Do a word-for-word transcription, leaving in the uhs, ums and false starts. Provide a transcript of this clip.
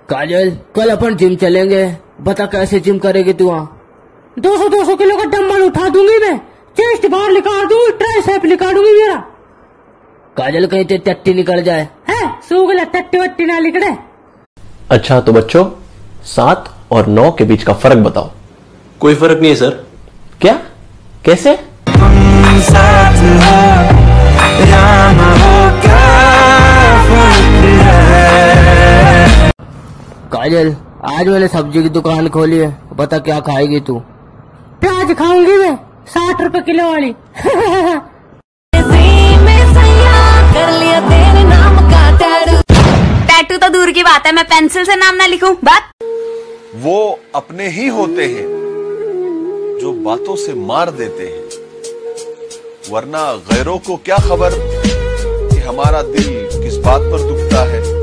काजल, कल अपन जिम चलेंगे, बता कैसे जिम करेगी तू? वहाँ दो सौ दो सौ किलो का डंबल उठा दूंगी मैं, चेस्ट बार निकाल दूंगी, ट्राइसेप निकाल दूंगी मेरा। काजल, कहीं ते टट्टी निकल जाए। है सूगला, टट्टी वट्टी ना निकले। अच्छा तो बच्चों, सात और नौ के बीच का फर्क बताओ। कोई फर्क नहीं है सर। क्या? कैसे? काजल, आज मैंने सब्जी की दुकान खोली है, बता क्या खाएगी तू? प्याज खाऊंगी मैं, साठ रुपए किलो वाली। टैटू तो दूर की बात है, मैं पेंसिल से नाम ना लिखूं। बात वो अपने ही होते हैं जो बातों से मार देते हैं, वरना गैरों को क्या खबर कि हमारा दिल किस बात पर दुखता है।